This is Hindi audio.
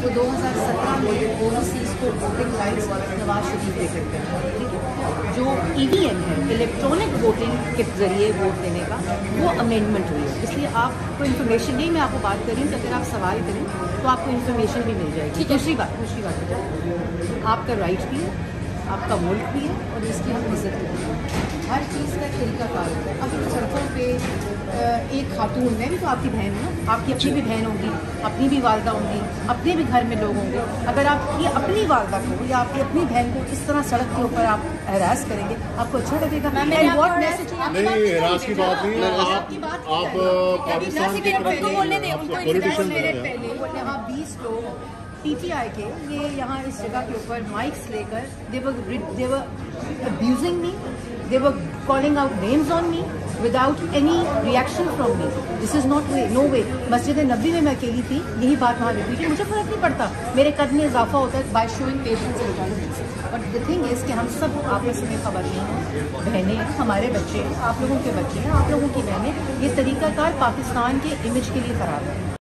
वो 2017 में ओवरसीज को वोटिंग राइट्स नवाज शरीफ दे करते हैं, ठीक है। जो EVM है, इलेक्ट्रॉनिक वोटिंग के जरिए वोट देने का, वो अमेंडमेंट हुई है। इसलिए आपको इन्फॉर्मेशन, यही मैं आपको बात कर रही हूँ कि अगर आप सवाल करें तो आपको इन्फॉर्मेशन भी मिल जाएगी। दूसरी बात आपका राइट भी है, आपका मुल्क भी है, और इसकी हम इज्जत करते हैं। हर चीज़ का तरीकाकार होता है। अभी सड़कों पे एक खातून, मैं भी तो आपकी बहन हूँ, आपकी अपनी भी बहन होगी, अपनी भी वालदा होंगी, अपने भी घर में लोग होंगे। अगर आपकी अपनी वालदा को या आपकी अपनी बहन को इस तरह सड़क के ऊपर आप हरास करेंगे, आपको अच्छा लगेगा? नहीं, हरास की बात नहीं है। आप पाकिस्तान के पहले यहाँ 20 लोग PTI के ये यहाँ इस जगह के ऊपर माइक्स लेकर they were abusing me, they were calling out names on me without any reaction from me. This is not way, no way. मस्जिद नबी में मैं अकेली थी, यही बात वहाँ रिपीट है, मुझे फर्क नहीं पड़ता, मेरे कद में इजाफा होता है by showing patience and tolerance. But the thing is कि हम सब आपस में ख़वातीन हैं, बहनें हैं, हमारे बच्चे हैं, आप लोगों के बच्चे हैं, आप लोगों की बहनें, ये तरीक़ाकार पाकिस्तान के इमेज के लिए ख़राब है।